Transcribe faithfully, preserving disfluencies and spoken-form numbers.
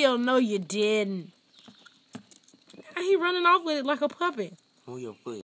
Hell no, you didn't. Now he running off with it like a puppy. Move your foot.